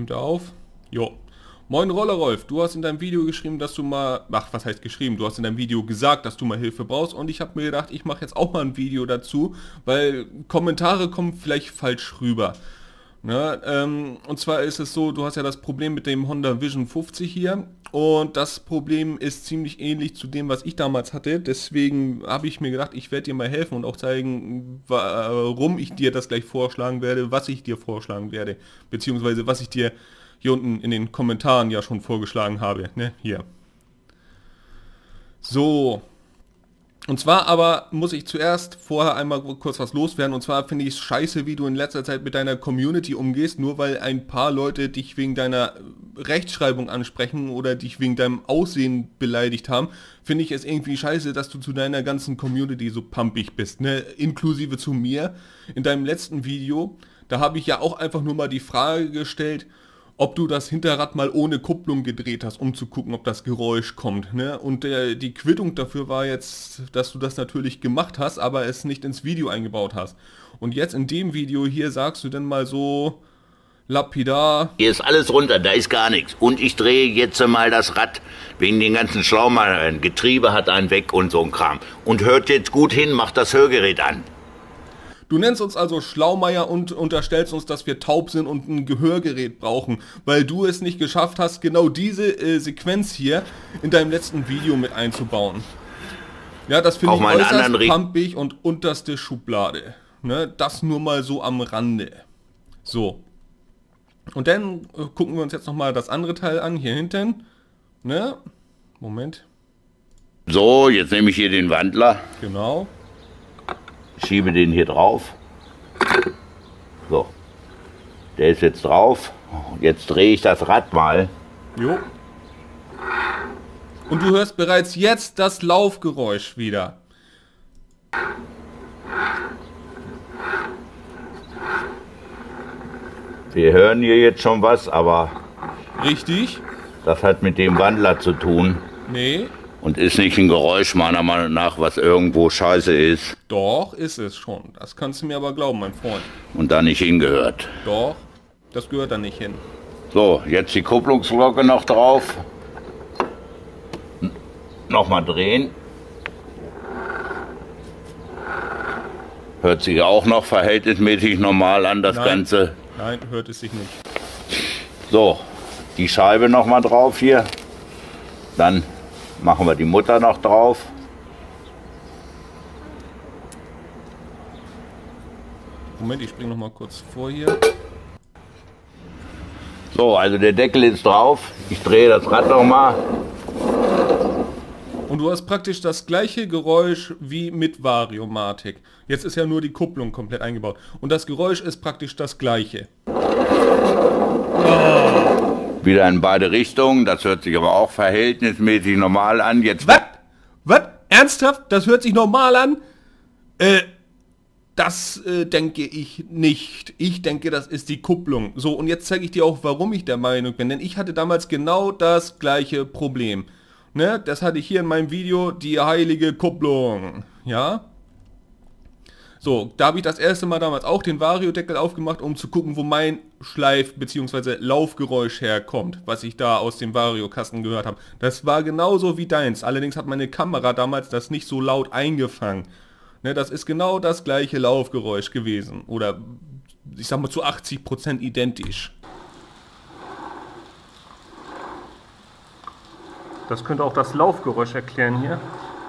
Nimmt er auf? Jo. Moin Rollerolf, du hast in deinem Video geschrieben, dass du mal... Ach, was heißt geschrieben? Du hast in deinem Video gesagt, dass du mal Hilfe brauchst und ich habe mir gedacht, ich mache jetzt auch mal ein Video dazu, weil Kommentare kommen vielleicht falsch rüber. Ne? Und zwar ist es so, du hast ja das Problem mit dem Honda Vision 50 hier und das Problem ist ziemlich ähnlich zu dem, was ich damals hatte. Deswegen habe ich mir gedacht, ich werde dir mal helfen und auch zeigen, warum ich dir das gleich vorschlagen werde, was ich dir vorschlagen werde, beziehungsweise was ich dir hier unten in den Kommentaren ja schon vorgeschlagen habe. Ne? Hier. So. Und zwar aber muss ich zuerst vorher einmal kurz was loswerden. Und zwar finde ich es scheiße, wie du in letzter Zeit mit deiner Community umgehst, nur weil ein paar Leute dich wegen deiner Rechtschreibung ansprechen oder dich wegen deinem Aussehen beleidigt haben. Finde ich es irgendwie scheiße, dass du zu deiner ganzen Community so pumpig bist, ne? Inklusive zu mir. In deinem letzten Video, da habe ich ja auch einfach nur mal die Frage gestellt, ob du das Hinterrad mal ohne Kupplung gedreht hast, um zu gucken, ob das Geräusch kommt. Ne? Und die Quittung dafür war jetzt, dass du das natürlich gemacht hast, aber es nicht ins Video eingebaut hast. Und jetzt in dem Video hier sagst du dann mal so lapidar: Hier ist alles runter, da ist gar nichts. Und ich drehe jetzt mal das Rad wegen den ganzen Schlaumeiern. Getriebe hat einen weg und so ein Kram. Und hört jetzt gut hin, macht das Hörgerät an. Du nennst uns also Schlaumeier und unterstellst uns, dass wir taub sind und ein Gehörgerät brauchen, weil du es nicht geschafft hast, genau diese Sequenz hier in deinem letzten Video mit einzubauen. Ja, das finde ich äußerst pumpig und unterste Schublade. Ne, das nur mal so am Rande. So. Und dann gucken wir uns jetzt nochmal das andere Teil an, hier hinten. Ne? Moment. So, jetzt nehme ich hier den Wandler. Genau. Schiebe den hier drauf. So. Der ist jetzt drauf. Jetzt drehe ich das Rad mal. Jo. Und du hörst bereits jetzt das Laufgeräusch wieder. Wir hören hier jetzt schon was, aber... Richtig. Das hat mit dem Wandler zu tun. Nee. Und ist nicht ein Geräusch meiner Meinung nach, was irgendwo scheiße ist. Doch, ist es schon. Das kannst du mir aber glauben, mein Freund. Und da nicht hingehört. Doch, das gehört da nicht hin. So, jetzt die Kupplungsglocke noch drauf. Nochmal drehen. Hört sich auch noch verhältnismäßig normal an, das Ganze. Nein, hört es sich nicht. So, die Scheibe nochmal drauf hier. Dann machen wir die Mutter noch drauf. Moment, ich springe noch mal kurz vor hier. So, also der Deckel ist drauf. Ich drehe das Rad noch mal. Und du hast praktisch das gleiche Geräusch wie mit Variomatic. Jetzt ist ja nur die Kupplung komplett eingebaut. Und das Geräusch ist praktisch das gleiche. Wieder in beide Richtungen. Das hört sich aber auch verhältnismäßig normal an. Jetzt. Was? Was? Ernsthaft? Das hört sich normal an? Das denke ich nicht. Ich denke, das ist die Kupplung. So, und jetzt zeige ich dir auch, warum ich der Meinung bin. Denn ich hatte damals genau das gleiche Problem. Ne? Das hatte ich hier in meinem Video, die heilige Kupplung. Ja? So, da habe ich das erste Mal damals auch den Variodeckel aufgemacht, um zu gucken, wo mein Schleif- bzw. Laufgeräusch herkommt, was ich da aus dem Vario-Kasten gehört habe. Das war genauso wie deins, allerdings hat meine Kamera damals das nicht so laut eingefangen. Ne, das ist genau das gleiche Laufgeräusch gewesen, oder ich sag mal zu 80% identisch. Das könnte auch das Laufgeräusch erklären hier.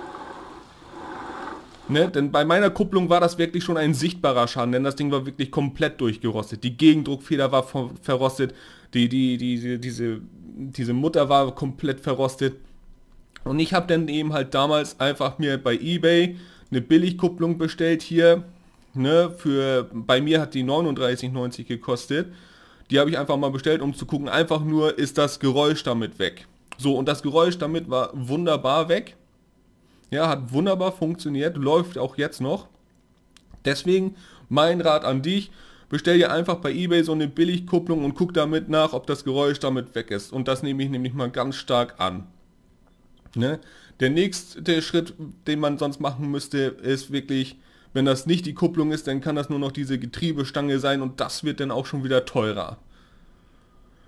Ne, denn bei meiner Kupplung war das wirklich schon ein sichtbarer Schaden, denn das Ding war wirklich komplett durchgerostet. Die Gegendruckfeder war verrostet, diese Mutter war komplett verrostet. Und ich habe dann eben halt damals einfach mir bei eBay eine Billigkupplung bestellt hier. Ne, bei mir hat die 39,90 gekostet. Die habe ich einfach mal bestellt, um zu gucken, einfach nur, ist das Geräusch damit weg. So, und das Geräusch damit war wunderbar weg. Ja, hat wunderbar funktioniert, läuft auch jetzt noch. Deswegen mein Rat an dich, bestell dir einfach bei eBay so eine Billigkupplung und guck damit nach, ob das Geräusch damit weg ist. Und das nehme ich nämlich mal ganz stark an. Ne? Der nächste Schritt, den man sonst machen müsste, ist wirklich, wenn das nicht die Kupplung ist, dann kann das nur noch diese Getriebestange sein und das wird dann auch schon wieder teurer.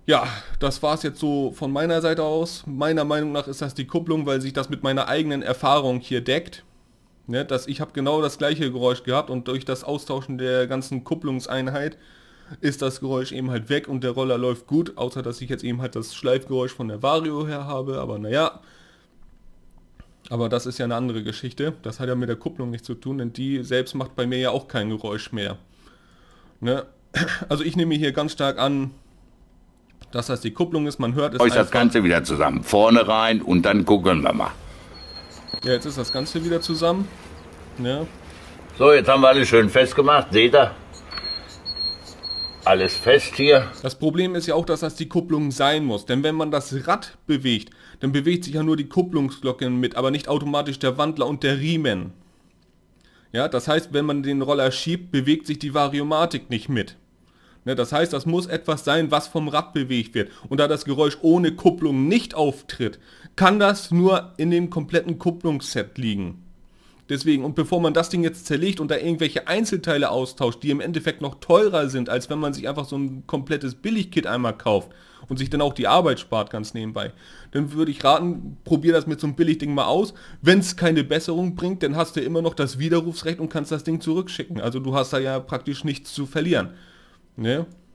Ja, das war es jetzt so von meiner Seite aus. Meiner Meinung nach ist das die Kupplung, weil sich das mit meiner eigenen Erfahrung hier deckt. Ne, ich habe genau das gleiche Geräusch gehabt und durch das Austauschen der ganzen Kupplungseinheit ist das Geräusch eben halt weg und der Roller läuft gut, außer dass ich jetzt eben halt das Schleifgeräusch von der Vario her habe, aber naja. Aber das ist ja eine andere Geschichte. Das hat ja mit der Kupplung nichts zu tun, denn die selbst macht bei mir ja auch kein Geräusch mehr. Ne? Also ich nehme hier ganz stark an, dass das die Kupplung ist, man hört es Euch das Ganze wieder zusammen. Vorne rein und dann gucken wir mal. Ja, jetzt ist das Ganze wieder zusammen. Ja. So, jetzt haben wir alles schön festgemacht. Seht ihr? Alles fest hier. Das Problem ist ja auch, dass das die Kupplung sein muss. Denn wenn man das Rad bewegt, dann bewegt sich ja nur die Kupplungsglocke mit, aber nicht automatisch der Wandler und der Riemen. Ja, das heißt, wenn man den Roller schiebt, bewegt sich die Variomatik nicht mit. Ne, das heißt, das muss etwas sein, was vom Rad bewegt wird. Und da das Geräusch ohne Kupplung nicht auftritt, kann das nur in dem kompletten Kupplungsset liegen. Deswegen, und bevor man das Ding jetzt zerlegt und da irgendwelche Einzelteile austauscht, die im Endeffekt noch teurer sind, als wenn man sich einfach so ein komplettes Billigkit einmal kauft und sich dann auch die Arbeit spart ganz nebenbei, dann würde ich raten, probier das mit so einem Billigding mal aus. Wenn es keine Besserung bringt, dann hast du immer noch das Widerrufsrecht und kannst das Ding zurückschicken. Also du hast da ja praktisch nichts zu verlieren. Ne?